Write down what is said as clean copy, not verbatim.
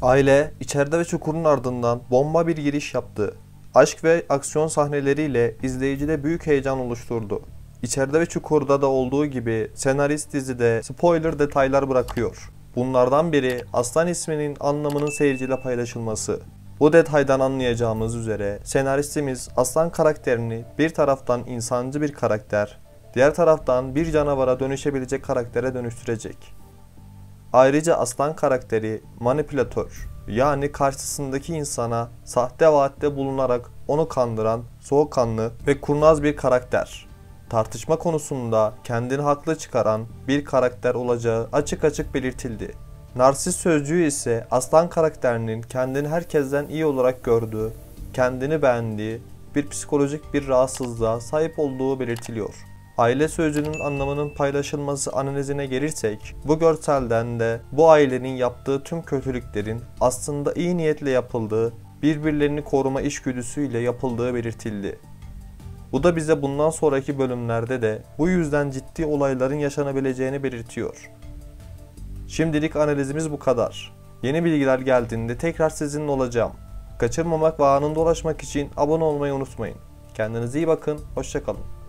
Aile, içeride ve çukurun ardından bomba bir giriş yaptı. Aşk ve aksiyon sahneleriyle izleyicide büyük heyecan oluşturdu. İçeride ve Çukur'da da olduğu gibi senarist dizide spoiler detaylar bırakıyor. Bunlardan biri Aslan isminin anlamının seyirciyle paylaşılması. Bu detaydan anlayacağımız üzere senaristimiz Aslan karakterini bir taraftan insancı bir karakter, diğer taraftan bir canavara dönüşebilecek karaktere dönüştürecek. Ayrıca Aslan karakteri manipülatör, yani karşısındaki insana sahte vaatte bulunarak onu kandıran soğukkanlı ve kurnaz bir karakter. Tartışma konusunda kendini haklı çıkaran bir karakter olacağı açık açık belirtildi. Narsist sözcüğü ise Aslan karakterinin kendini herkesten iyi olarak gördüğü, kendini beğendiği bir psikolojik bir rahatsızlığa sahip olduğu belirtiliyor. Aile sözcüğünün anlamının paylaşılması analizine gelirsek, bu görselden de bu ailenin yaptığı tüm kötülüklerin aslında iyi niyetle yapıldığı, birbirlerini koruma içgüdüsüyle yapıldığı belirtildi. Bu da bize bundan sonraki bölümlerde de bu yüzden ciddi olayların yaşanabileceğini belirtiyor. Şimdilik analizimiz bu kadar. Yeni bilgiler geldiğinde tekrar sizinle olacağım. Kaçırmamak ve anında ulaşmak için abone olmayı unutmayın. Kendinize iyi bakın, hoşça kalın.